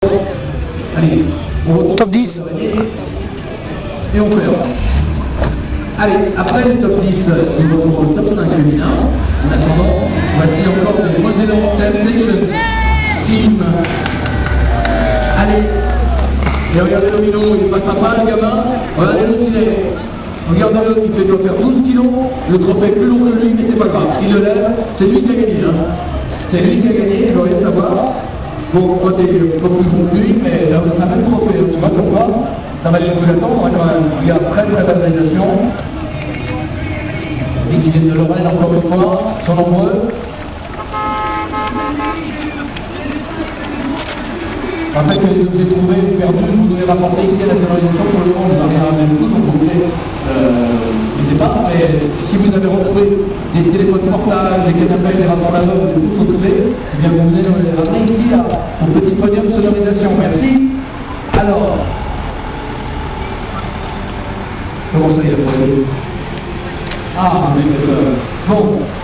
Allez, on retourne Top 10. et on fait. Allez, après le top 10, nous retrouvons le top 5 féminin. En attendant, voici encore les Mosellan Temptation Team. Allez, et regardez le minot, il est pas sympa le gamin. Regardez le ciné. Regardez-le, il fait doit faire 12 kilos, le trophée est plus long que lui, mais c'est pas grave. Il le lève, c'est lui qui a gagné. Hein. C'est lui qui a gagné, j'aurais aimé savoir. Bon, toi t'es pas plus bon que lui, mais là on a même trophée, tu vois pourquoi? Ça valait le coup d'attendre, hein, quand même. Regarde, très très belle réalisation. Et qui viennent de Lorraine encore une fois, sont nombreux. En fait, que les objets trouvés ou perdus, vous devez rapporter ici à la sonorisation. Pour le moment, vous n'avez rien du tout, donc vous pouvez, je ne sais pas, mais si vous avez retrouvé des téléphones portables, des canapés, des rapports laveurs, des tout trouvé, eh bien vous venez les ramener ici au petit podium de sonorisation. Merci. Alors, comment ça, il a trouvé? Ah, mais bon.